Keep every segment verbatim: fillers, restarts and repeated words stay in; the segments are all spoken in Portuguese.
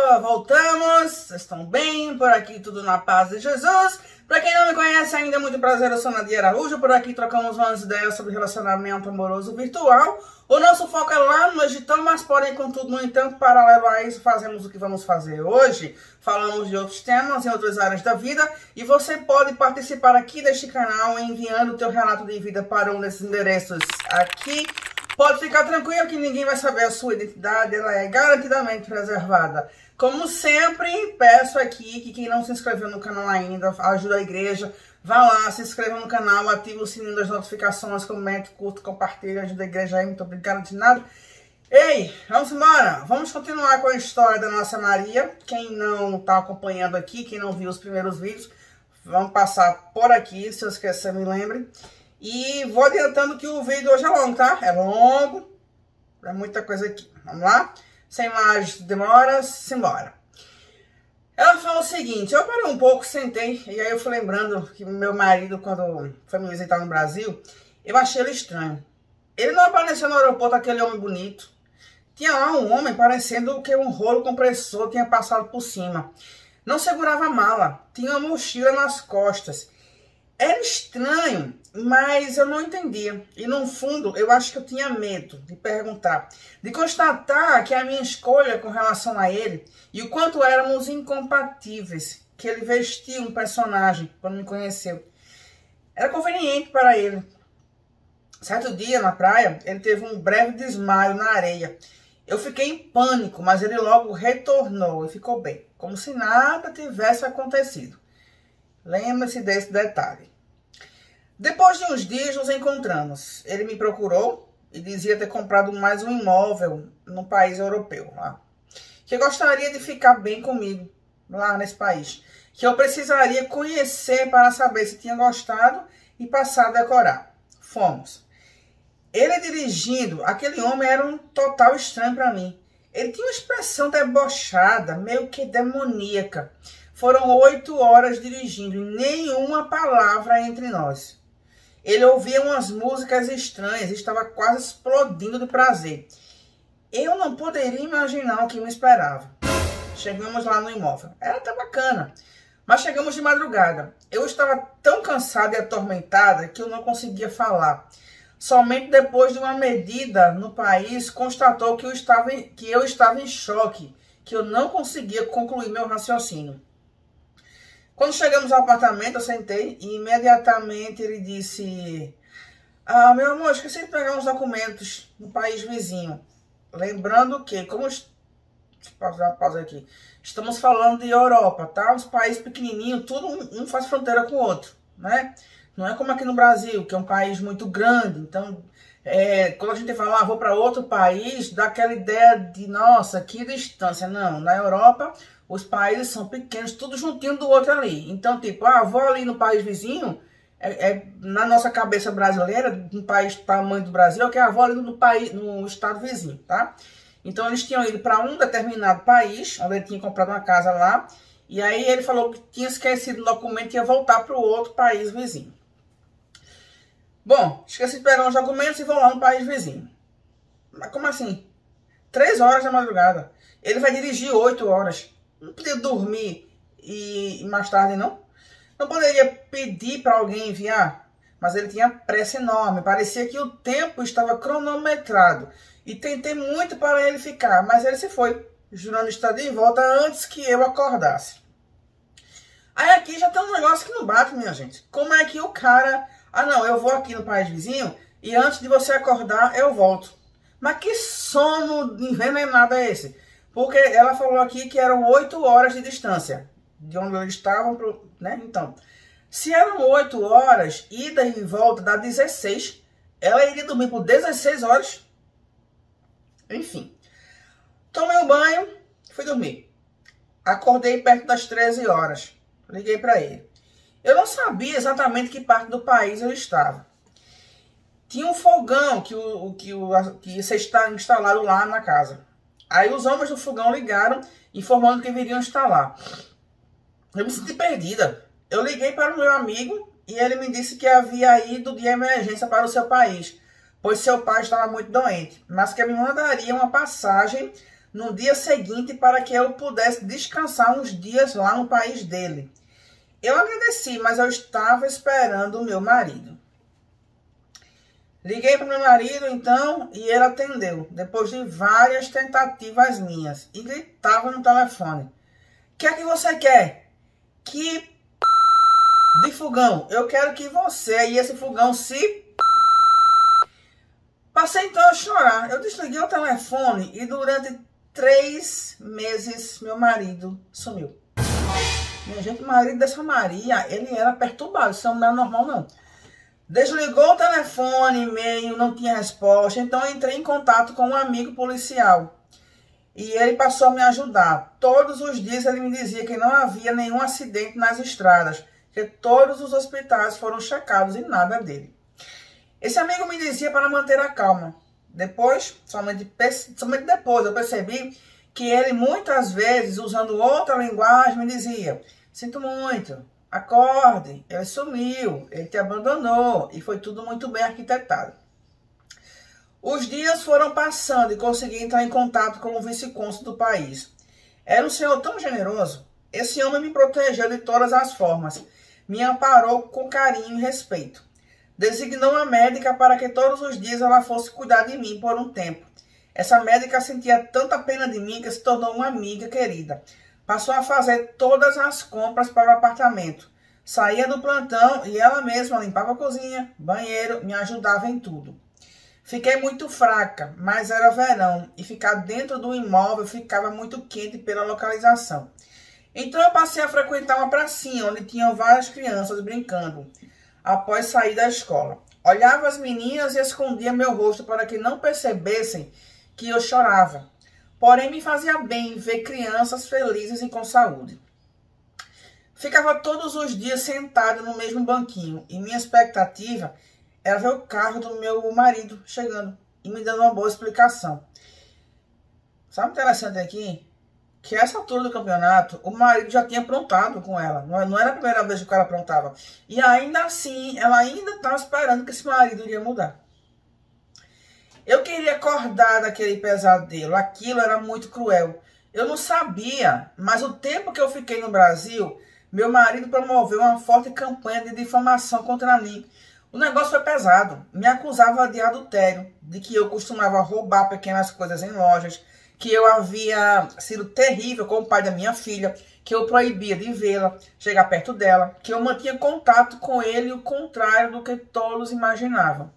Voltamos, vocês estão bem? Por aqui tudo na paz de Jesus. Para quem não me conhece ainda, muito prazer, eu sou Nadia Araújo. Por aqui trocamos umas ideias sobre relacionamento amoroso virtual. O nosso foco é lá no Egitão, mas porém, contudo, no entanto, paralelo a isso, fazemos o que vamos fazer hoje. Falamos de outros temas em outras áreas da vida e você pode participar aqui deste canal enviando o teu relato de vida para um desses endereços aqui. Pode ficar tranquilo que ninguém vai saber a sua identidade, ela é garantidamente preservada. Como sempre, peço aqui que quem não se inscreveu no canal ainda, ajuda a igreja, vá lá, se inscreva no canal, ative o sininho das notificações, comente, curta, compartilhe, ajuda a igreja aí, muito obrigada de nada. Ei, vamos embora, vamos continuar com a história da nossa Maria. Quem não está acompanhando aqui, quem não viu os primeiros vídeos, vamos passar por aqui, se eu esquecer, me lembre. E vou adiantando que o vídeo hoje é longo, tá? É longo, é muita coisa aqui. Vamos lá? Sem mais demoras, simbora. Ela falou o seguinte, eu parei um pouco, sentei, e aí eu fui lembrando que meu marido, quando foi me visitar no Brasil, eu achei ele estranho. Ele não apareceu no aeroporto, aquele homem bonito. Tinha lá um homem parecendo que um rolo compressor tinha passado por cima. Não segurava a mala, tinha uma mochila nas costas. Era estranho, mas eu não entendia. E no fundo, eu acho que eu tinha medo de perguntar, de constatar que a minha escolha com relação a ele e o quanto éramos incompatíveis, que ele vestia um personagem quando me conheceu. Era conveniente para ele. Certo dia, na praia, ele teve um breve desmaio na areia. Eu fiquei em pânico, mas ele logo retornou e ficou bem, como se nada tivesse acontecido. Lembra-se desse detalhe. Depois de uns dias nos encontramos. Ele me procurou e dizia ter comprado mais um imóvel no país europeu lá. Que gostaria de ficar bem comigo lá nesse país. Que eu precisaria conhecer para saber se tinha gostado e passar a decorar. Fomos. Ele dirigindo, aquele homem era um total estranho para mim. Ele tinha uma expressão debochada, meio que demoníaca. Foram oito horas dirigindo e nenhuma palavra entre nós. Ele ouvia umas músicas estranhas e estava quase explodindo de prazer. Eu não poderia imaginar o que me esperava. Chegamos lá no imóvel. Era até bacana, mas chegamos de madrugada. Eu estava tão cansada e atormentada que eu não conseguia falar. Somente depois de uma medida no país, constatou que eu estava em, que eu estava em choque, que eu não conseguia concluir meu raciocínio. Quando chegamos ao apartamento, eu sentei e imediatamente ele disse: Ah, meu amor, esqueci de pegar uns documentos no país vizinho. Lembrando que, como... Deixa eu pausar, pausa aqui. Estamos falando de Europa, tá? Os países pequenininhos, tudo um, um faz fronteira com o outro, né? Não é como aqui no Brasil, que é um país muito grande. Então, é, quando a gente fala, ah, vou para outro país, dá aquela ideia de, nossa, que distância. Não, na Europa... Os países são pequenos, tudo juntinho do outro ali. Então, tipo, ah, vou ali no país vizinho, é, é, na nossa cabeça brasileira, um país do tamanho do Brasil, que é, ah, vou ali no, país, no estado vizinho, tá? Então, eles tinham ido para um determinado país, onde ele tinha comprado uma casa lá, e aí ele falou que tinha esquecido o documento e ia voltar para o outro país vizinho. Bom, esqueci de pegar os documentos e vou lá no país vizinho. Mas como assim? Três horas da madrugada. Ele vai dirigir oito horas. Não podia dormir e, e mais tarde, não? Não poderia pedir para alguém enviar? Mas ele tinha pressa enorme. Parecia que o tempo estava cronometrado. E tentei muito para ele ficar, mas ele se foi, jurando estar de volta antes que eu acordasse. Aí aqui já tem um negócio que não bate, minha gente. Como é que o cara... Ah, não, eu vou aqui no país vizinho e antes de você acordar, eu volto. Mas que sono envenenado é esse? Porque ela falou aqui que eram oito horas de distância de onde eles estavam, pro, né? Então, se eram oito horas, ida e volta dá dezesseis. Ela iria dormir por dezesseis horas. Enfim. Tomei um banho, fui dormir. Acordei perto das treze horas. Liguei para ele. Eu não sabia exatamente que parte do país eu estava. Tinha um fogão que, o, que, o, que ia ser instalado lá na casa. Aí os homens do fogão ligaram, informando que viriam instalar. Eu me senti perdida. Eu liguei para o meu amigo e ele me disse que havia ido de emergência para o seu país, pois seu pai estava muito doente, mas que me mandaria uma passagem no dia seguinte para que eu pudesse descansar uns dias lá no país dele. Eu agradeci, mas eu estava esperando o meu marido. Liguei para o meu marido, então, e ele atendeu, depois de várias tentativas minhas, e gritava no telefone. O que é que você quer? Que de fogão. Eu quero que você e esse fogão se... Passei então a chorar. Eu desliguei o telefone e durante três meses meu marido sumiu. Minha gente, o marido dessa Maria, ele era perturbado, isso não era normal não. Desligou o telefone, e-mail, não tinha resposta, então eu entrei em contato com um amigo policial. E ele passou a me ajudar. Todos os dias ele me dizia que não havia nenhum acidente nas estradas, que todos os hospitais foram checados e nada dele. Esse amigo me dizia para manter a calma. Depois, somente, somente depois, eu percebi que ele muitas vezes, usando outra linguagem, me dizia: sinto muito, acorde, ele sumiu, ele te abandonou, e foi tudo muito bem arquitetado. Os dias foram passando e consegui entrar em contato com o vice-cônsul do país. Era um senhor tão generoso. Esse homem me protegeu de todas as formas, me amparou com carinho e respeito. Designou uma médica para que todos os dias ela fosse cuidar de mim por um tempo. Essa médica sentia tanta pena de mim que se tornou uma amiga querida. Passou a fazer todas as compras para o apartamento. Saía do plantão e ela mesma limpava a cozinha, banheiro, me ajudava em tudo. Fiquei muito fraca, mas era verão e ficar dentro do imóvel ficava muito quente pela localização. Então eu passei a frequentar uma pracinha onde tinham várias crianças brincando após sair da escola. Olhava as meninas e escondia meu rosto para que não percebessem que eu chorava. Porém, me fazia bem ver crianças felizes e com saúde. Ficava todos os dias sentado no mesmo banquinho e minha expectativa era ver o carro do meu marido chegando e me dando uma boa explicação. Sabe o interessante aqui? Que essa altura do campeonato, o marido já tinha aprontado com ela. Não era a primeira vez que o cara aprontava. E ainda assim, ela ainda estava esperando que esse marido iria mudar. Eu queria acordar daquele pesadelo. Aquilo era muito cruel. Eu não sabia, mas o tempo que eu fiquei no Brasil, meu marido promoveu uma forte campanha de difamação contra mim. O negócio foi pesado. Me acusava de adultério, de que eu costumava roubar pequenas coisas em lojas, que eu havia sido terrível com o pai da minha filha, que eu proibia de vê-la, chegar perto dela, que eu mantinha contato com ele, o contrário do que todos imaginavam.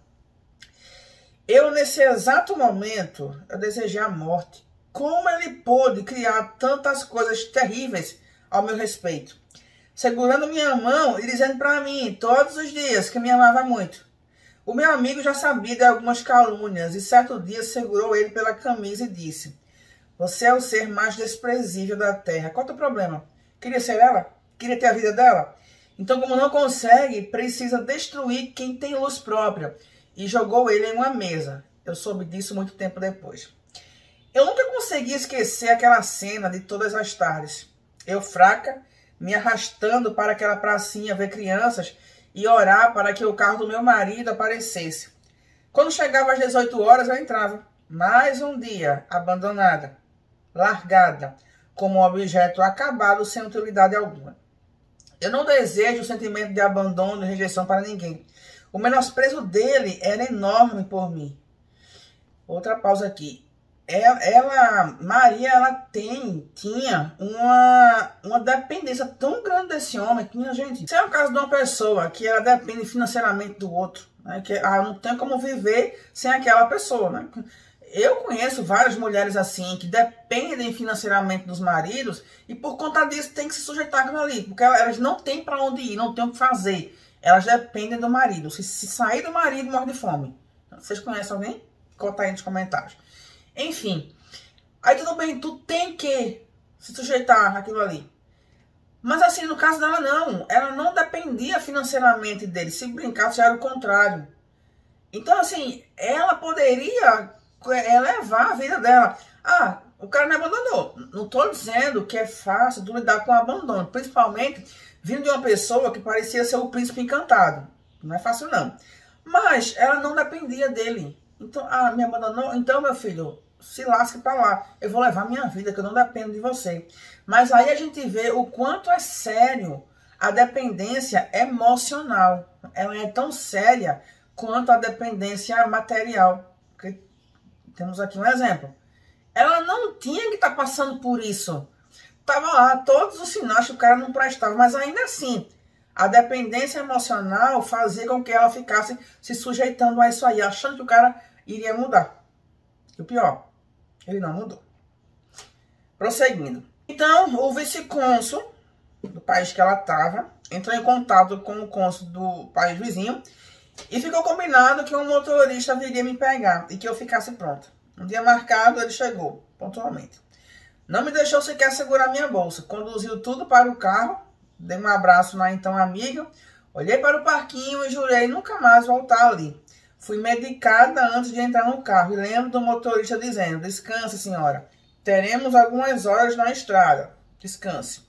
Eu, nesse exato momento, eu desejei a morte. Como ele pôde criar tantas coisas terríveis ao meu respeito? Segurando minha mão e dizendo para mim, todos os dias, que me amava muito. O meu amigo já sabia de algumas calúnias e certo dia segurou ele pela camisa e disse: você é o ser mais desprezível da terra. Qual é o teu problema? Queria ser ela? Queria ter a vida dela? Então, como não consegue, precisa destruir quem tem luz própria. E jogou ele em uma mesa. Eu soube disso muito tempo depois. Eu nunca consegui esquecer aquela cena de todas as tardes. Eu fraca, me arrastando para aquela pracinha ver crianças e orar para que o carro do meu marido aparecesse. Quando chegava às dezoito horas, eu entrava. Mais um dia, abandonada, largada, como um objeto acabado sem utilidade alguma. Eu não desejo o sentimento de abandono e rejeição para ninguém. O menosprezo dele era enorme por mim. Outra pausa aqui. Ela, ela Maria, ela tem, tinha uma, uma dependência tão grande desse homem que, minha gente, se é o caso de uma pessoa que ela depende financeiramente do outro, né, que ela não tem como viver sem aquela pessoa, né? Eu conheço várias mulheres assim, que dependem financeiramente dos maridos e por conta disso tem que se sujeitar aquilo ali, porque elas não têm para onde ir, não têm o que fazer. Elas dependem do marido. Se, se sair do marido, morre de fome. Vocês conhecem alguém? Conta aí nos comentários. Enfim. Aí tudo bem, tu tem que se sujeitar àquilo ali. Mas assim, no caso dela não. Ela não dependia financeiramente dele. Se brincasse, era o contrário. Então assim, ela poderia elevar a vida dela. Ah, o cara me abandonou. Não estou dizendo que é fácil de lidar com o abandono. Principalmente vindo de uma pessoa que parecia ser o príncipe encantado. Não é fácil, não. Mas ela não dependia dele. Então, ah, me abandonou? Então, meu filho, se lasque pra lá. Eu vou levar minha vida, que eu não dependo de você. Mas aí a gente vê o quanto é sério a dependência emocional. Ela é tão séria quanto a dependência material. Porque temos aqui um exemplo. Ela não tinha que estar passando por isso. Tava lá todos os sinais que o cara não prestava, mas ainda assim, a dependência emocional fazia com que ela ficasse se sujeitando a isso aí, achando que o cara iria mudar. E o pior, ele não mudou. Prosseguindo. Então, o vice-cônsul do país que ela estava entrou em contato com o cônsul do país vizinho e ficou combinado que um motorista viria me pegar e que eu ficasse pronta. Um dia marcado, ele chegou, pontualmente. Não me deixou sequer segurar minha bolsa. Conduziu tudo para o carro, dei um abraço na então amiga, olhei para o parquinho e jurei nunca mais voltar ali. Fui medicada antes de entrar no carro e lembro do motorista dizendo: descanse, senhora, teremos algumas horas na estrada, descanse.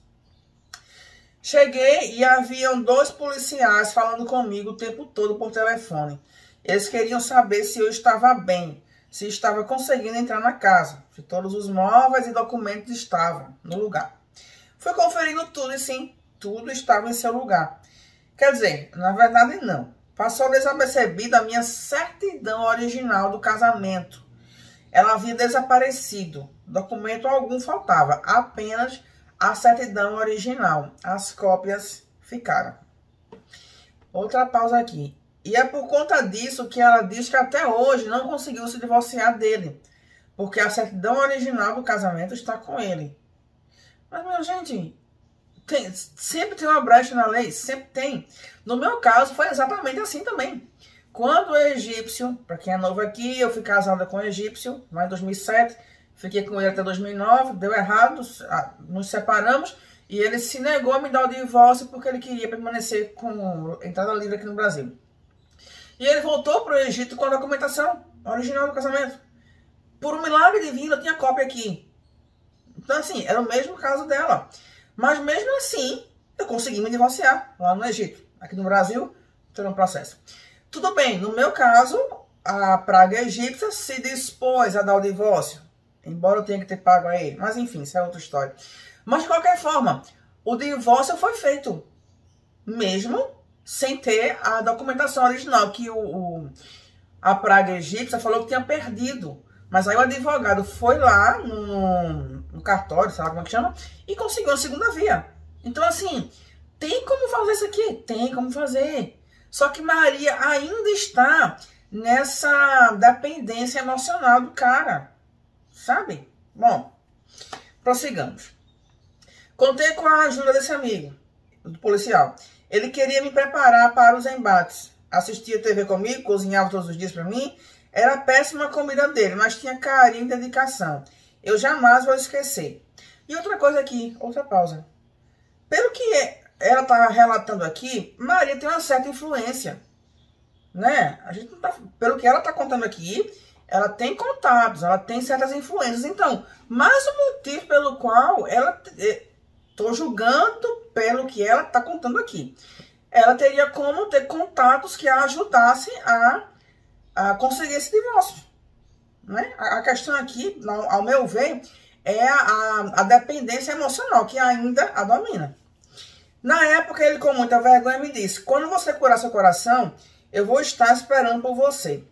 Cheguei e haviam dois policiais falando comigo o tempo todo por telefone. Eles queriam saber se eu estava bem, se estava conseguindo entrar na casa, se todos os móveis e documentos estavam no lugar. Fui conferindo tudo e sim, tudo estava em seu lugar. Quer dizer, na verdade não. Passou desapercebida a minha certidão original do casamento. Ela havia desaparecido. Documento algum faltava, apenas a certidão original. As cópias ficaram. Outra pausa aqui. E é por conta disso que ela diz que até hoje não conseguiu se divorciar dele. Porque a certidão original do casamento está com ele. Mas, minha gente, tem, sempre tem uma brecha na lei, sempre tem. No meu caso, foi exatamente assim também. Quando o egípcio, para quem é novo aqui, eu fui casada com o egípcio, lá em dois mil e sete, fiquei com ele até dois mil e nove, deu errado, nos separamos, e ele se negou a me dar o divórcio porque ele queria permanecer com entrada livre aqui no Brasil. E ele voltou para o Egito com a documentação original do casamento. Por um milagre divino, eu tinha cópia aqui. Então, assim, era o mesmo caso dela. Mas mesmo assim, eu consegui me divorciar lá no Egito. Aqui no Brasil, estou no processo. Tudo bem, no meu caso, a praga egípcia se dispôs a dar o divórcio. Embora eu tenha que ter pago a ele. Mas enfim, isso é outra história. Mas de qualquer forma, o divórcio foi feito. Mesmo sem ter a documentação original. Que o, o, a praga egípcia falou que tinha perdido. Mas aí o advogado foi lá no, no cartório, sei lá como é que chama, e conseguiu a segunda via. Então, assim, tem como fazer isso aqui? Tem como fazer. Só que Maria ainda está nessa dependência emocional do cara. Sabe? Bom, prossigamos. Contei com a ajuda desse amigo, do policial. Ele queria me preparar para os embates. Assistia T V comigo, cozinhava todos os dias para mim. Era péssima a comida dele, mas tinha carinho e dedicação. Eu jamais vou esquecer. E outra coisa aqui, outra pausa. Pelo que ela está relatando aqui, Maria tem uma certa influência, né? A gente não tá, pelo que ela está contando aqui, ela tem contatos, ela tem certas influências. Então, mais um motivo pelo qual ela... Estou julgando pelo que ela está contando aqui. Ela teria como ter contatos que a ajudassem a, a conseguir esse divórcio, né? A, a questão aqui, ao, ao meu ver, é a, a, a dependência emocional que ainda a domina. Na época, ele com muita vergonha me disse: quando você curar seu coração, eu vou estar esperando por você.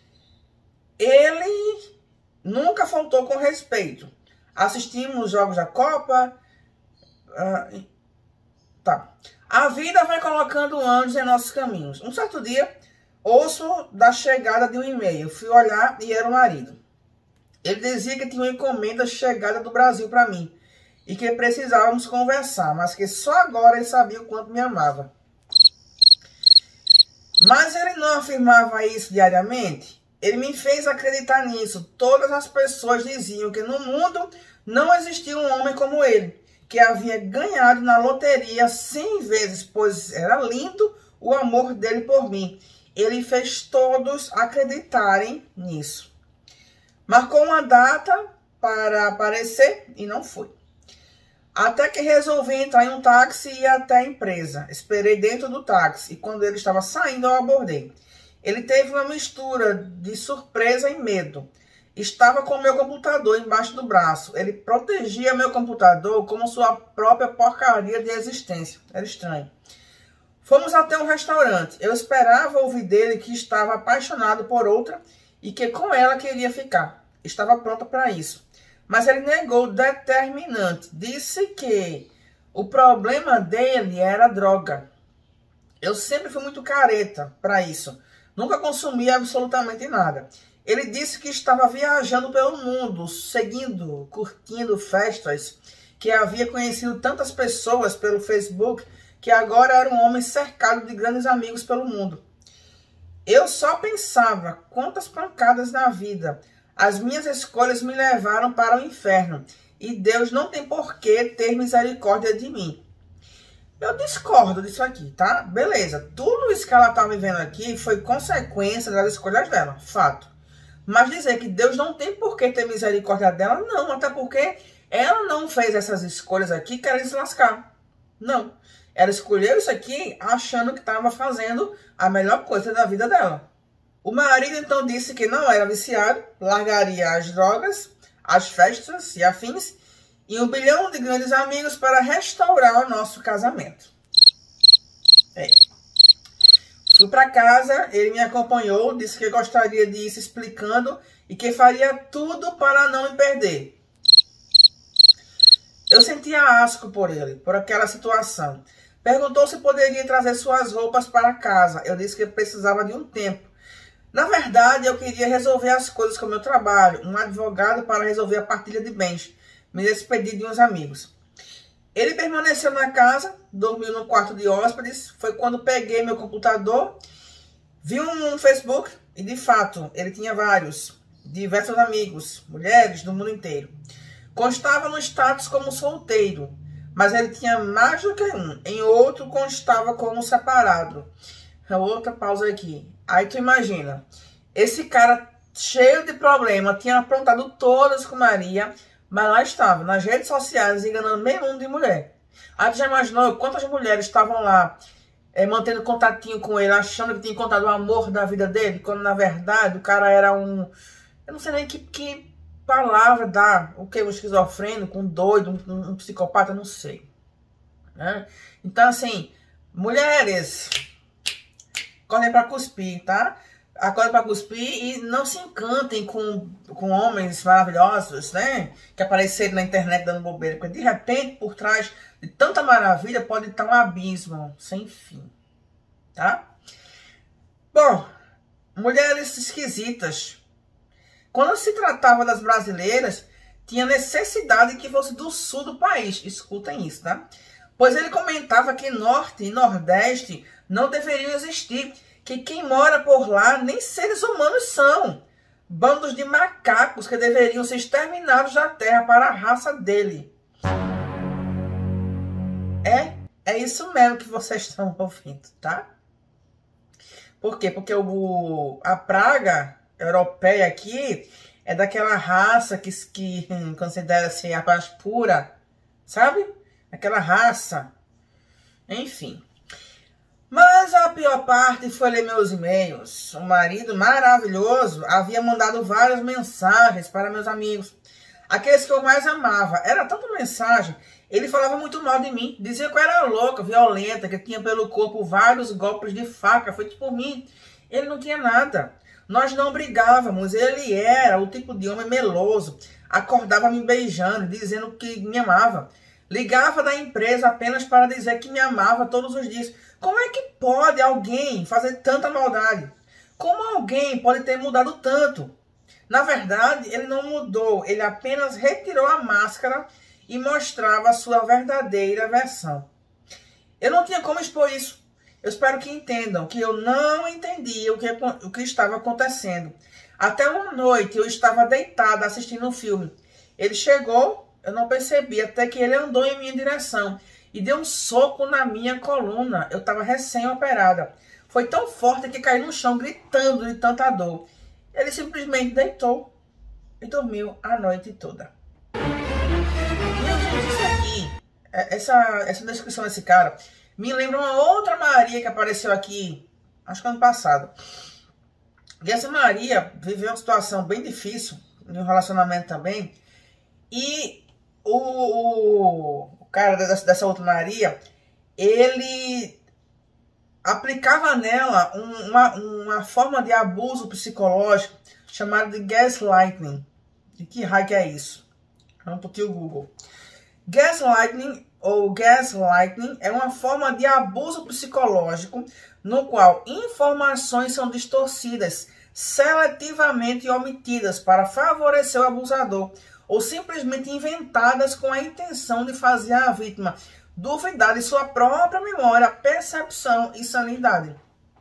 Ele nunca faltou com respeito. Assistimos os jogos da Copa. Uh, tá. A vida vai colocando anjos em nossos caminhos. Um certo dia, ouço da chegada de um e-mail. Fui olhar e era o marido. Ele dizia que tinha uma encomenda chegada do Brasil para mim e que precisávamos conversar, mas que só agora ele sabia o quanto me amava. Mas ele não afirmava isso diariamente. Ele me fez acreditar nisso. Todas as pessoas diziam que no mundo não existia um homem como ele, que havia ganhado na loteria cem vezes, pois era lindo o amor dele por mim. Ele fez todos acreditarem nisso. Marcou uma data para aparecer e não foi. Até que resolvi entrar em um táxi e ir até a empresa. Esperei dentro do táxi e quando ele estava saindo eu abordei. Ele teve uma mistura de surpresa e medo. estava com o meu computador embaixo do braço. Ele protegia meu computador como sua própria porcaria de existência. Era estranho. Fomos até um restaurante. Eu esperava ouvir dele que estava apaixonado por outra e que com ela queria ficar. Estava pronta para isso. Mas ele negou determinante. Disse que o problema dele era droga. Eu sempre fui muito careta para isso. Nunca consumi absolutamente nada. Ele disse que estava viajando pelo mundo, seguindo, curtindo festas, que havia conhecido tantas pessoas pelo Facebook, que agora era um homem cercado de grandes amigos pelo mundo. Eu só pensava, quantas pancadas na vida. As minhas escolhas me levaram para o inferno, e Deus não tem por que ter misericórdia de mim. Eu discordo disso aqui, tá? Beleza, tudo isso que ela tá vivendo aqui foi consequência das escolhas dela, fato. Mas dizer que Deus não tem por que ter misericórdia dela, não, até porque ela não fez essas escolhas aqui querendo se lascar. Não. Ela escolheu isso aqui achando que estava fazendo a melhor coisa da vida dela. O marido então disse que não era viciado, largaria as drogas, as festas e afins, e um bilhão de grandes amigos para restaurar o nosso casamento. É. Fui para casa, ele me acompanhou, disse que gostaria de ir se explicando e que faria tudo para não me perder. Eu sentia asco por ele, por aquela situação. Perguntou se poderia trazer suas roupas para casa. Eu disse que precisava de um tempo. Na verdade, eu queria resolver as coisas com o meu trabalho, um advogado para resolver a partilha de bens. Me despedi de uns amigos. Ele permaneceu na casa, dormiu no quarto de hóspedes. Foi quando peguei meu computador, vi um Facebook e, de fato, ele tinha vários, diversos amigos, mulheres do mundo inteiro. Constava no status como solteiro, mas ele tinha mais do que um. Em outro constava como separado. Outra pausa aqui. Aí tu imagina, esse cara cheio de problema, tinha aprontado todas com Maria, mas lá estava, nas redes sociais, enganando meio mundo de mulher. Aí tu já imaginou quantas mulheres estavam lá, é, mantendo contatinho com ele, achando que tinha encontrado o amor da vida dele, quando na verdade o cara era um... Eu não sei nem que, que palavra dá, o que? Um esquizofrênico, um doido, um, um psicopata, não sei. Né? Então assim, mulheres... Acordem para cuspir, tá? Acordem para cuspir e não se encantem com, com homens maravilhosos, né? Que apareceram na internet dando bobeira. Porque de repente, por trás de tanta maravilha, pode estar um abismo sem fim, tá? Bom, mulheres esquisitas. Quando se tratava das brasileiras, tinha necessidade que fosse do sul do país. Escutem isso, tá? Pois ele comentava que norte e nordeste não deveriam existir, que quem mora por lá nem seres humanos são. Bandos de macacos que deveriam ser exterminados da terra para a raça dele. É, é isso mesmo que vocês estão ouvindo, tá? Por quê? Porque o, a praga europeia aqui é daquela raça que, que considera-se a mais pura, sabe? Aquela raça. Enfim. Mas a pior parte foi ler meus e-mails. O marido maravilhoso havia mandado várias mensagens para meus amigos. Aqueles que eu mais amava. Era tanta mensagem. Ele falava muito mal de mim. Dizia que eu era louca, violenta, que tinha pelo corpo vários golpes de faca feitos por mim. Ele não tinha nada. Nós não brigávamos. Ele era o tipo de homem meloso. Acordava me beijando, dizendo que me amava. Ligava da empresa apenas para dizer que me amava todos os dias. Como é que pode alguém fazer tanta maldade? Como alguém pode ter mudado tanto? Na verdade, ele não mudou. Ele apenas retirou a máscara e mostrava a sua verdadeira versão. Eu não tinha como expor isso. Eu espero que entendam que eu não entendia o que, o que estava acontecendo. Até uma noite eu estava deitada assistindo um filme. Ele chegou, eu não percebi, até que ele andou em minha direção e deu um soco na minha coluna. Eu estava recém-operada. Foi tão forte que caí no chão gritando de tanta dor. Ele simplesmente deitou e dormiu a noite toda. Meu gente, isso aqui, essa, essa descrição desse cara, me lembra uma outra Maria que apareceu aqui, acho que ano passado. E essa Maria viveu uma situação bem difícil em um relacionamento também. E o, o, o cara dessa, dessa outra Maria, ele aplicava nela uma, uma forma de abuso psicológico chamada de gaslighting. E que raio que é isso? Vamos para o Google. Gaslighting ou gaslighting é uma forma de abuso psicológico no qual informações são distorcidas, seletivamente omitidas para favorecer o abusador ou simplesmente inventadas com a intenção de fazer a vítima duvidar de sua própria memória, percepção e sanidade.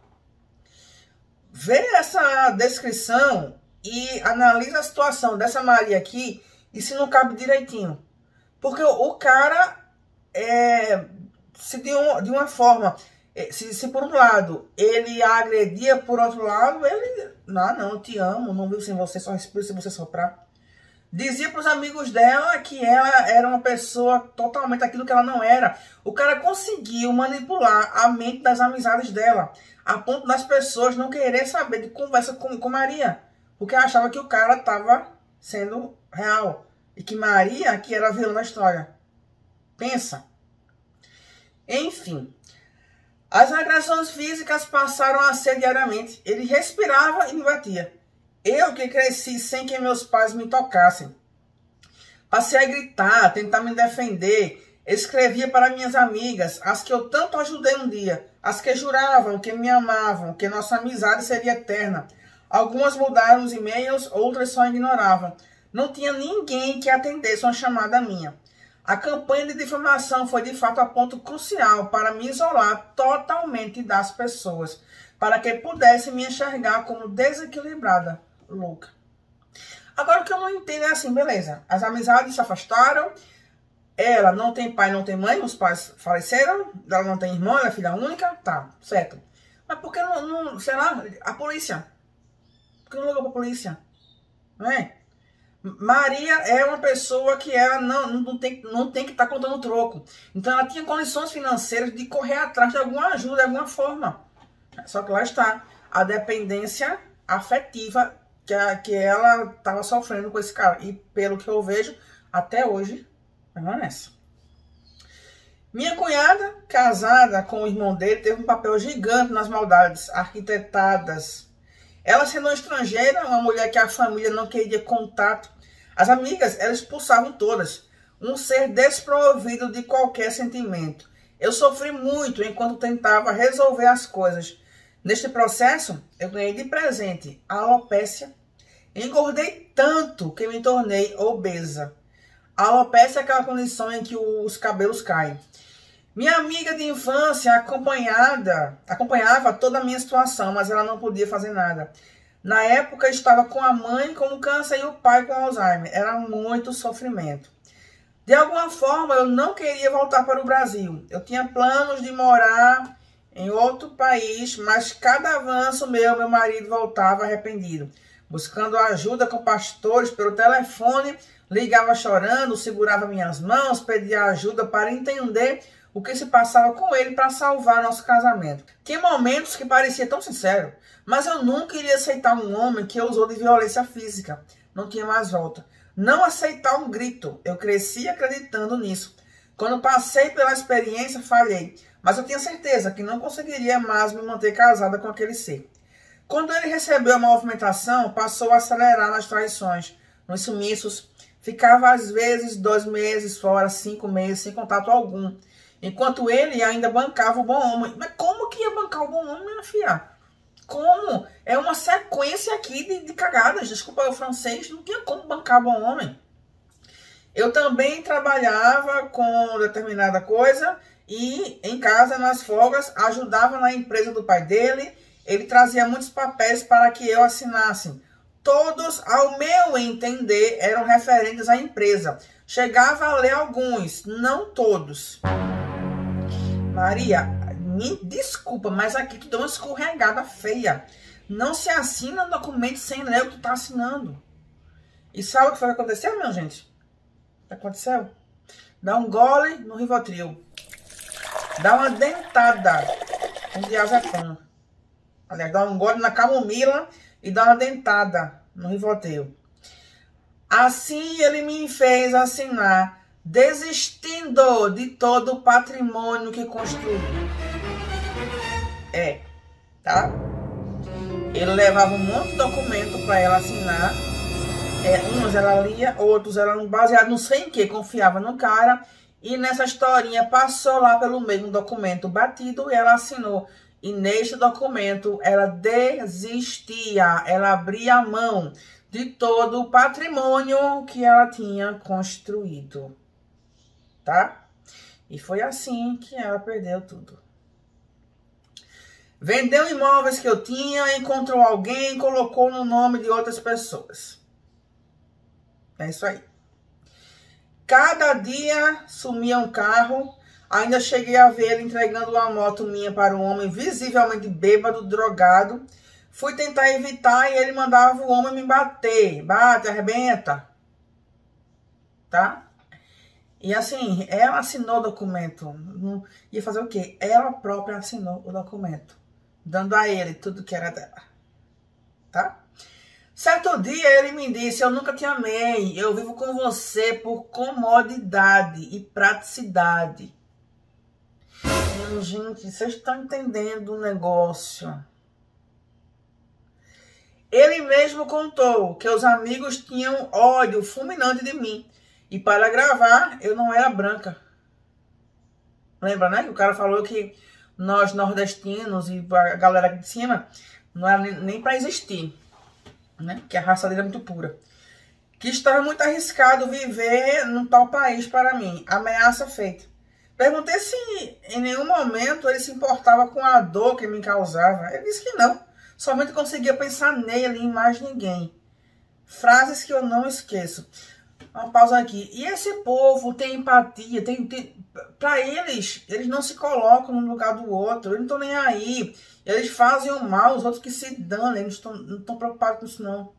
Vê essa descrição e analisa a situação dessa Maria aqui e se não cabe direitinho. Porque o cara, é, se de, um, de uma forma, se, se por um lado ele a agredia, por outro lado, ele, não, não, eu te amo, não vivo sem você, só respiro se você soprar. Dizia para os amigos dela que ela era uma pessoa totalmente aquilo que ela não era. O cara conseguiu manipular a mente das amizades dela, a ponto das pessoas não querer saber de conversa com, com Maria, porque achava que o cara estava sendo real. E que Maria que era a vilã da história. Pensa. Enfim. As agressões físicas passaram a ser diariamente. Ele respirava e me batia. Eu que cresci sem que meus pais me tocassem. Passei a gritar, tentar me defender. Escrevia para minhas amigas, as que eu tanto ajudei um dia. As que juravam que me amavam, que nossa amizade seria eterna. Algumas mudaram os e-mails, outras só ignoravam. Não tinha ninguém que atendesse uma chamada minha. A campanha de difamação foi de fato a ponto crucial para me isolar totalmente das pessoas, para que pudesse me enxergar como desequilibrada, louca. Agora o que eu não entendo é assim, beleza, as amizades se afastaram, ela não tem pai, não tem mãe, os pais faleceram, ela não tem irmão, ela é filha única, tá, certo. Mas por que não, não sei lá, a polícia? Por que não ligou pra polícia? Não é? Maria é uma pessoa que ela não, não tem, não tem que estar tá contando troco. Então ela tinha condições financeiras de correr atrás de alguma ajuda, de alguma forma. Só que lá está a dependência afetiva que, a, que ela estava sofrendo com esse cara. E pelo que eu vejo, até hoje, permanece. Minha cunhada, casada com o irmão dele, teve um papel gigante nas maldades arquitetadas. Ela sendo estrangeira, uma mulher que a família não queria contato. As amigas, elas expulsavam todas. Um ser desprovido de qualquer sentimento. Eu sofri muito enquanto tentava resolver as coisas. Neste processo, eu ganhei de presente a alopécia. Engordei tanto que me tornei obesa. A alopécia é aquela condição em que os cabelos caem. Minha amiga de infância acompanhada, acompanhava toda a minha situação, mas ela não podia fazer nada. Na época, estava com a mãe com câncer e o pai com Alzheimer. Era muito sofrimento. De alguma forma, eu não queria voltar para o Brasil. Eu tinha planos de morar em outro país, mas cada avanço meu, meu marido voltava arrependido. Buscando ajuda com pastores pelo telefone, ligava chorando, segurava minhas mãos, pedia ajuda para entender o que se passava com ele para salvar nosso casamento. Tinha momentos que parecia tão sincero, mas eu nunca iria aceitar um homem que usou de violência física. Não tinha mais volta. Não aceitar um grito. Eu cresci acreditando nisso. Quando passei pela experiência, falhei. Mas eu tinha certeza que não conseguiria mais me manter casada com aquele ser. Quando ele recebeu a movimentação, passou a acelerar nas traições, nos sumiços. Ficava às vezes dois meses fora, cinco meses, sem contato algum. Enquanto ele ainda bancava o bom homem. Mas como que ia bancar o bom homem, minha filha? Como? É uma sequência aqui de, de cagadas. Desculpa o francês, não tinha como bancar bom homem. Eu também trabalhava com determinada coisa e em casa, nas folgas, ajudava na empresa do pai dele. Ele trazia muitos papéis para que eu assinasse. Todos, ao meu entender, eram referentes à empresa. Chegava a ler alguns, não todos. Maria, me desculpa, mas aqui tu deu uma escorregada feia. Não se assina um documento sem ler o que tu tá assinando. E sabe o que foi que aconteceu, minha gente? O que aconteceu? Dá um gole no Rivotril. Dá uma dentada com diazepam. Aliás, dá um gole na camomila e dá uma dentada no Rivotril. Assim ele me fez assinar, desistindo de todo o patrimônio que construiu. É, tá? Ele levava um monte de documento para ela assinar. É, uns ela lia, outros ela baseado não sei em que, confiava no cara. E nessa historinha passou lá pelo meio um documento batido e ela assinou. E neste documento ela desistia, ela abria a mão de todo o patrimônio que ela tinha construído, tá? E foi assim que ela perdeu tudo. Vendeu imóveis que eu tinha, encontrou alguém e colocou no nome de outras pessoas. É isso aí. Cada dia sumia um carro. Ainda cheguei a ver ele entregando uma moto minha para um homem visivelmente bêbado, drogado. Fui tentar evitar e ele mandava o homem me bater. Bate, arrebenta. Tá? E assim, ela assinou o documento. Não ia fazer o quê? Ela própria assinou o documento, dando a ele tudo que era dela. Tá? Certo dia ele me disse: eu nunca te amei, eu vivo com você por comodidade e praticidade. Minha gente, vocês estão entendendo o negócio? Ele mesmo contou que os amigos tinham ódio fulminante de mim. E para gravar, eu não era branca. Lembra, né? Que o cara falou que nós nordestinos e a galera aqui de cima não era nem, nem para existir. Né? Que a raça dele é muito pura. Que estava muito arriscado viver num tal país para mim. Ameaça feita. Perguntei se em nenhum momento ele se importava com a dor que me causava. Ele disse que não. Somente conseguia pensar nele e em mais ninguém. Frases que eu não esqueço. Uma pausa aqui. E esse povo tem empatia. Tem, tem, para eles, eles não se colocam no lugar do outro. Eles não estão nem aí. Eles fazem o mal, os outros que se danem. Eles tão, não estão preocupados com isso, não.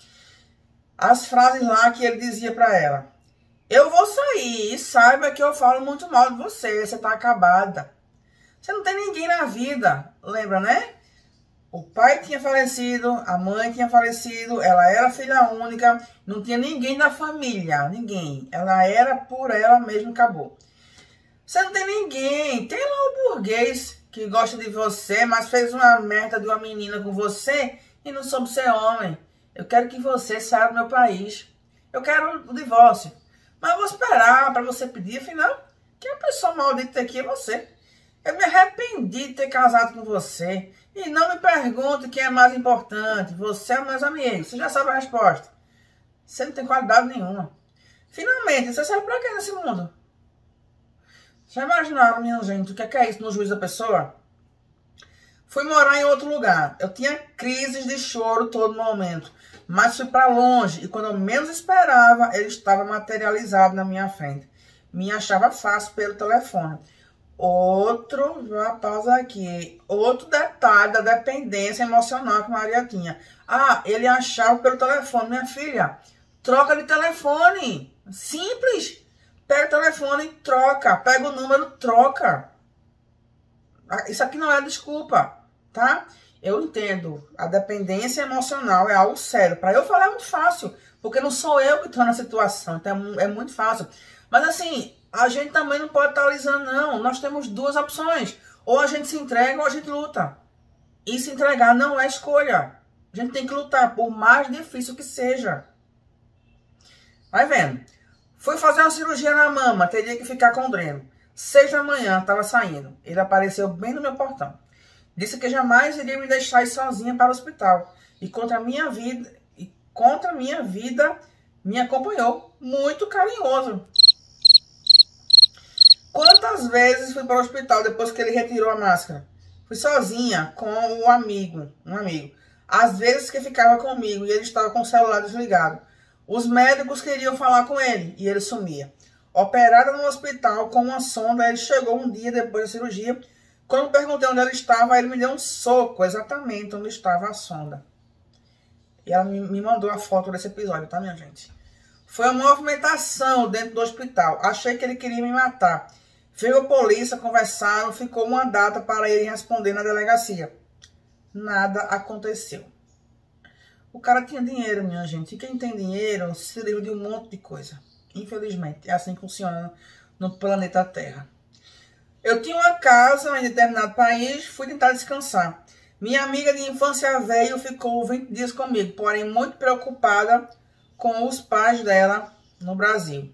As frases lá que ele dizia para ela. Eu vou sair e saiba que eu falo muito mal de você. Você tá acabada. Você não tem ninguém na vida. Lembra, né? O pai tinha falecido, a mãe tinha falecido, ela era filha única, não tinha ninguém da família, ninguém. Ela era por ela mesma e acabou. Você não tem ninguém. Tem lá o burguês que gosta de você, mas fez uma merda de uma menina com você e não soube ser homem. Eu quero que você saia do meu país. Eu quero o divórcio. Mas eu vou esperar para você pedir, afinal, que a pessoa maldita aqui é você. Eu me arrependi de ter casado com você. E não me pergunte quem é mais importante, você ou meus amigos. Você já sabe a resposta. Você não tem qualidade nenhuma. Finalmente, você serve pra quê nesse mundo? Já imaginaram, minha gente, o que é, que é isso no juízo da pessoa? Fui morar em outro lugar. Eu tinha crises de choro todo momento. Mas fui pra longe. E quando eu menos esperava, ele estava materializado na minha frente. Me achava fácil pelo telefone. Outro, uma pausa aqui. Outro detalhe da dependência emocional que Maria tinha. Ah, ele achava pelo telefone. Minha filha, troca de telefone. Simples. Pega o telefone e troca. Pega o número, troca. Isso aqui não é desculpa, tá? Eu entendo. A dependência emocional é algo sério. Para eu falar é muito fácil. Porque não sou eu que estou na situação. Então é muito fácil. Mas assim, a gente também não pode estar alisando, não. Nós temos duas opções. Ou a gente se entrega ou a gente luta. E se entregar não é escolha. A gente tem que lutar, por mais difícil que seja. Vai vendo. Fui fazer uma cirurgia na mama, teria que ficar com o dreno. Seis da manhã, estava saindo. Ele apareceu bem no meu portão. Disse que jamais iria me deixar ir sozinha para o hospital. E contra a minha vida, e contra a minha vida, me acompanhou. Muito carinhoso. Quantas vezes fui para o hospital depois que ele retirou a máscara? Fui sozinha com o amigo, um amigo. Às vezes que ficava comigo e ele estava com o celular desligado. Os médicos queriam falar com ele e ele sumia. Operada no hospital com uma sonda, ele chegou um dia depois da cirurgia. Quando perguntei onde ele estava, ele me deu um soco exatamente onde estava a sonda. E ela me mandou a foto desse episódio, tá, minha gente? Foi uma movimentação dentro do hospital. Achei que ele queria me matar. Veio a polícia, conversaram, ficou uma data para ele responder na delegacia. Nada aconteceu. O cara tinha dinheiro, minha gente. E quem tem dinheiro se livra de um monte de coisa. Infelizmente, é assim que funciona no planeta Terra. Eu tinha uma casa em determinado país, fui tentar descansar. Minha amiga de infância veio, ficou vinte dias comigo, porém muito preocupada com os pais dela no Brasil.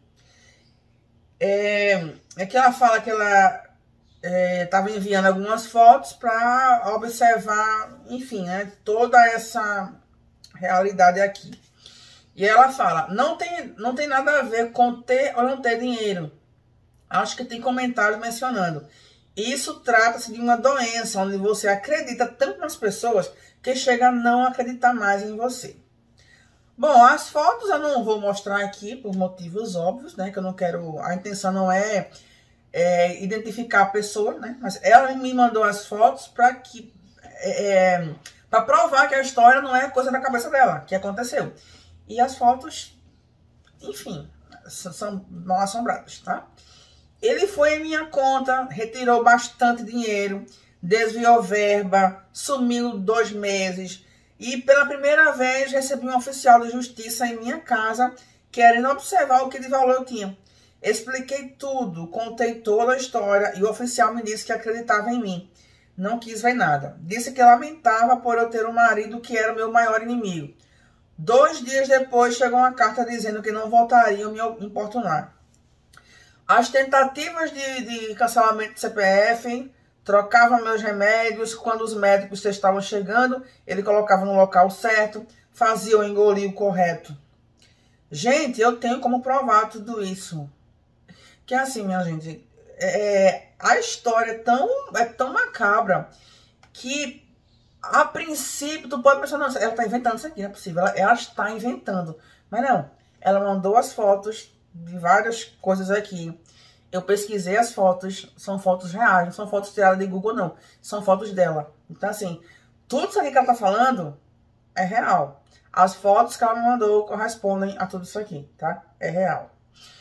É, é que ela fala que ela estava é, enviando algumas fotos para observar, enfim, né, toda essa realidade aqui. E ela fala, não tem, não tem nada a ver com ter ou não ter dinheiro. Acho que tem comentários mencionando. Isso trata-se de uma doença, onde você acredita tanto nas pessoas que chega a não acreditar mais em você. Bom, as fotos eu não vou mostrar aqui por motivos óbvios, né? Que eu não quero... A intenção não é, é identificar a pessoa, né? Mas ela me mandou as fotos para que... É, para provar que a história não é coisa da cabeça dela, que aconteceu. E as fotos, enfim, são mal assombradas, tá? Ele foi em minha conta, retirou bastante dinheiro, desviou verba, sumiu dois meses... E pela primeira vez recebi um oficial de justiça em minha casa, querendo observar o que de valor eu tinha. Expliquei tudo, contei toda a história e o oficial me disse que acreditava em mim. Não quis ver nada. Disse que lamentava por eu ter um marido que era o meu maior inimigo. Dois dias depois chegou uma carta dizendo que não voltariam me importunar. As tentativas de, de cancelamento do C P F... Trocava meus remédios, quando os médicos estavam chegando, ele colocava no local certo, fazia eu engolir o correto. Gente, eu tenho como provar tudo isso. Que é assim, minha gente, é, a história é tão, é tão macabra que, a princípio, tu pode pensar, não, ela tá inventando isso aqui, não é possível, ela, ela está inventando. Mas não, ela mandou as fotos de várias coisas aqui. Eu pesquisei as fotos, são fotos reais, não são fotos tiradas de Google, não. São fotos dela. Então, assim, tudo isso aqui que ela tá falando é real. As fotos que ela me mandou correspondem a tudo isso aqui, tá? É real.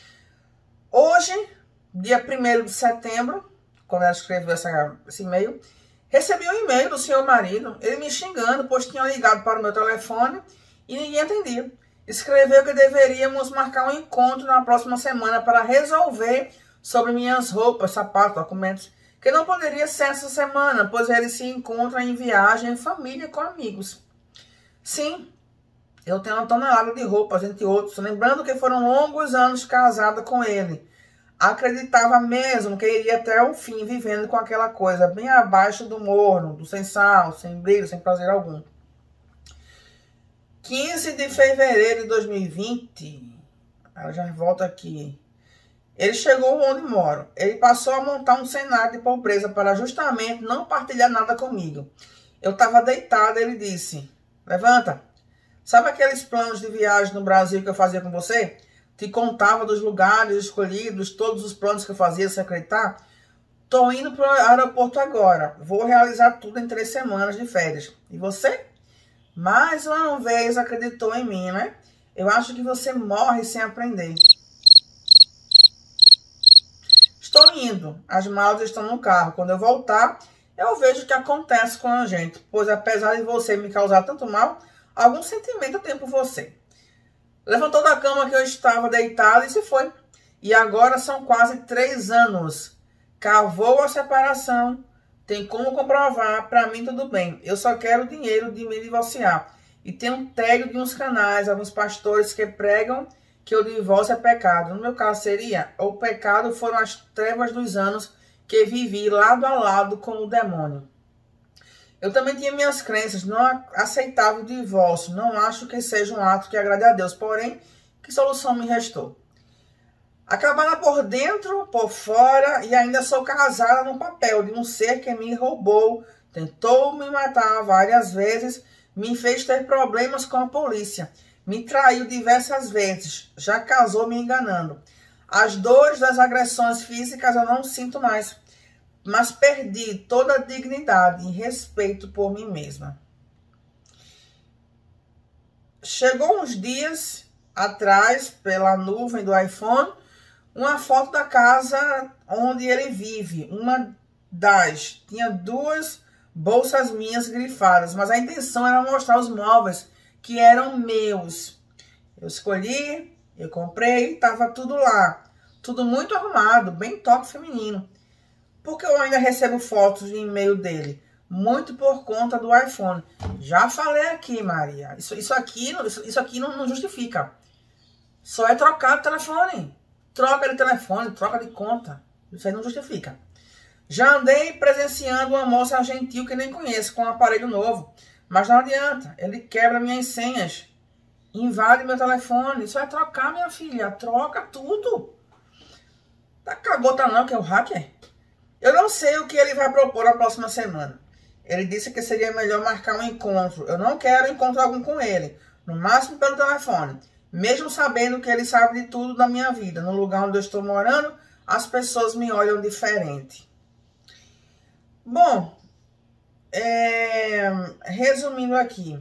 Hoje, dia primeiro de setembro, quando ela escreveu essa, esse e-mail, recebi um e-mail do seu marido, ele me xingando, pois tinha ligado para o meu telefone e ninguém atendia. Escreveu que deveríamos marcar um encontro na próxima semana para resolver sobre minhas roupas, sapatos, documentos, que não poderia ser essa semana, pois ele se encontra em viagem, em família, com amigos. Sim, eu tenho uma tonelada de roupas, entre outros, lembrando que foram longos anos casada com ele. Acreditava mesmo que iria até o fim vivendo com aquela coisa, bem abaixo do morno, do sem sal, sem brilho, sem prazer algum. quinze de fevereiro de dois mil e vinte, ela já volta aqui. Ele chegou onde moro. Ele passou a montar um cenário de pobreza para justamente não partilhar nada comigo. Eu estava deitada, ele disse, levanta. Sabe aqueles planos de viagem no Brasil que eu fazia com você? Te contava dos lugares escolhidos, todos os planos que eu fazia, sem acreditar? Tô indo para o aeroporto agora. Vou realizar tudo em três semanas de férias. E você? Mais uma vez acreditou em mim, né? Eu acho que você morre sem aprender. Estou indo, as malas estão no carro. Quando eu voltar, eu vejo o que acontece com a gente. Pois apesar de você me causar tanto mal, algum sentimento eu tenho por você. Levantou da cama que eu estava deitada e se foi. E agora são quase três anos. Cavou a separação. Tem como comprovar, pra mim tudo bem. Eu só quero dinheiro de me divorciar. E tem um tédio de uns canais, alguns pastores que pregam que o divórcio é pecado. No meu caso seria, o pecado foram as trevas dos anos que vivi lado a lado com o demônio. Eu também tinha minhas crenças, não aceitava o divórcio, não acho que seja um ato que agrade a Deus, porém, que solução me restou? Acabada por dentro, por fora, e ainda sou casada no papel de um ser que me roubou, tentou me matar várias vezes, me fez ter problemas com a polícia. Me traiu diversas vezes, já casou me enganando. As dores das agressões físicas eu não sinto mais, mas perdi toda a dignidade e respeito por mim mesma. Chegou uns dias atrás, pela nuvem do iPhone, uma foto da casa onde ele vive. Uma das, tinha duas bolsas minhas grifadas, mas a intenção era mostrar os móveis que eram meus. Eu escolhi, eu comprei, tava tudo lá. Tudo muito arrumado, bem toque feminino. Porque eu ainda recebo fotos de e-mail dele. Muito por conta do iPhone. Já falei aqui, Maria. Isso, isso aqui, isso, isso aqui não, não justifica. Só é trocar o telefone. Troca de telefone, troca de conta. Isso aí não justifica. Já andei presenciando uma moça gentil que nem conheço, com um aparelho novo. Mas não adianta. Ele quebra minhas senhas. Invade meu telefone. Isso é trocar, minha filha. Troca tudo. Tá cagota não, que é o hacker. Eu não sei o que ele vai propor na próxima semana. Ele disse que seria melhor marcar um encontro. Eu não quero encontrar algum com ele. No máximo pelo telefone. Mesmo sabendo que ele sabe de tudo da minha vida. No lugar onde eu estou morando, as pessoas me olham diferente. Bom, é, resumindo aqui.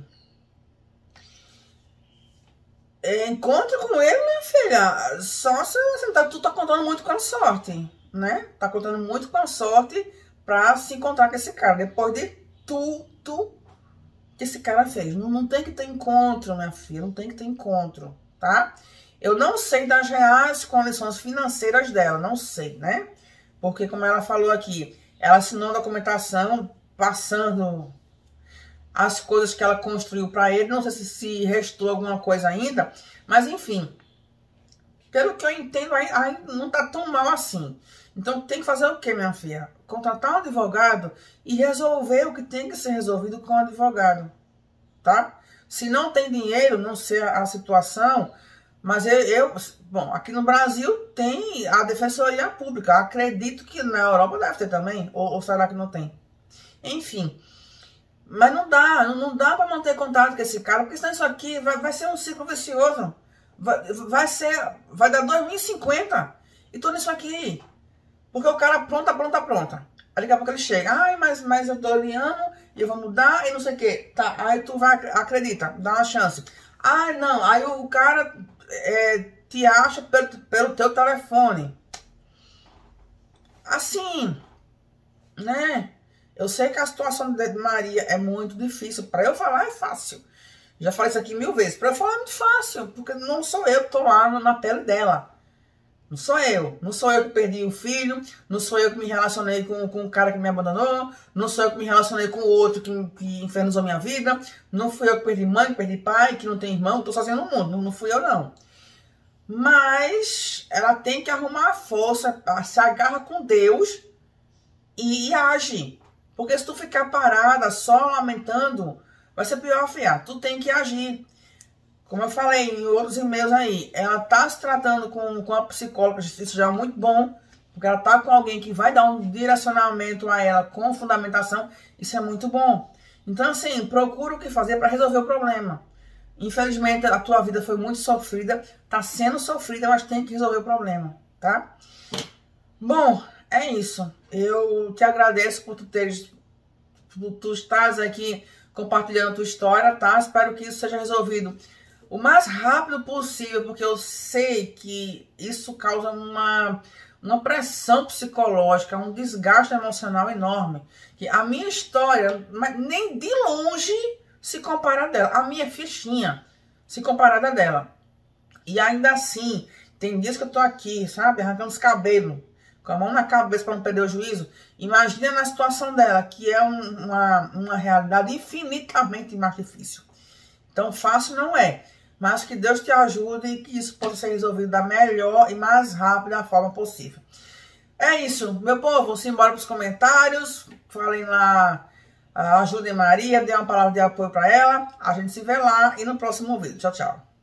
É, encontro com ele, minha filha. Só se você tá, tu tá contando muito com a sorte, né? Tá contando muito com a sorte pra se encontrar com esse cara. Depois de tudo que esse cara fez. Não, não tem que ter encontro, minha filha. Não tem que ter encontro, tá? Eu não sei das reais condições financeiras dela. Não sei, né? Porque, como ela falou aqui, ela assinou a documentação passando as coisas que ela construiu para ele. Não sei se, se restou alguma coisa ainda. Mas, enfim. Pelo que eu entendo, aí, aí não tá tão mal assim. Então, tem que fazer o quê, minha filha? Contratar um advogado e resolver o que tem que ser resolvido com o advogado. Tá? Se não tem dinheiro, não sei a, a situação. Mas eu, eu... Bom, aqui no Brasil tem a Defensoria Pública. Acredito que na Europa deve ter também. Ou, ou será que não tem? Enfim... Mas não dá, não dá pra manter contato com esse cara, porque senão isso aqui vai, vai ser um ciclo vicioso. Vai, vai ser, vai dar dois mil e cinquenta e tudo isso aqui. Porque o cara pronta, pronta, pronta. Aí daqui a pouco ele chega, ai, mas, mas eu tô lhe amo e eu vou mudar e não sei o que. Tá, aí tu vai, acredita, dá uma chance. Ai, não, aí o cara é, te acha pelo, pelo teu telefone. Assim, né? Eu sei que a situação de Maria é muito difícil. Para eu falar é fácil. Já falei isso aqui mil vezes. Para eu falar é muito fácil. Porque não sou eu que estou lá na pele dela. Não sou eu. Não sou eu que perdi o filho. Não sou eu que me relacionei com, com o cara que me abandonou. Não sou eu que me relacionei com o outro que, que infernizou minha vida. Não fui eu que perdi mãe, que perdi pai, que não tem irmão. Estou sozinha no mundo. Não, não fui eu, não. Mas ela tem que arrumar a força. Se agarra com Deus e, e age. Porque se tu ficar parada, só lamentando, vai ser pior, filha. Tu tem que agir. Como eu falei em outros e-mails aí, ela tá se tratando com, com a psicóloga, isso já é muito bom, porque ela tá com alguém que vai dar um direcionamento a ela com fundamentação, isso é muito bom. Então, assim, procura o que fazer para resolver o problema. Infelizmente, a tua vida foi muito sofrida, tá sendo sofrida, mas tem que resolver o problema, tá? Bom... É isso. Eu te agradeço por tu teres, por tu estás aqui compartilhando a tua história, tá? Espero que isso seja resolvido o mais rápido possível, porque eu sei que isso causa uma, uma pressão psicológica, um desgaste emocional enorme. Que a minha história, nem de longe se compara a dela. A minha fichinha se comparada a dela. E ainda assim, tem dias que eu tô aqui, sabe? Arrancando os cabelos. Com a mão na cabeça para não perder o juízo. Imagina na situação dela, que é um, uma, uma realidade infinitamente mais difícil. Então, fácil não é. Mas que Deus te ajude e que isso possa ser resolvido da melhor e mais rápida forma possível. É isso, meu povo. Vamos embora para os comentários. Falem lá, ajudem Maria, dê uma palavra de apoio para ela. A gente se vê lá e no próximo vídeo. Tchau, tchau.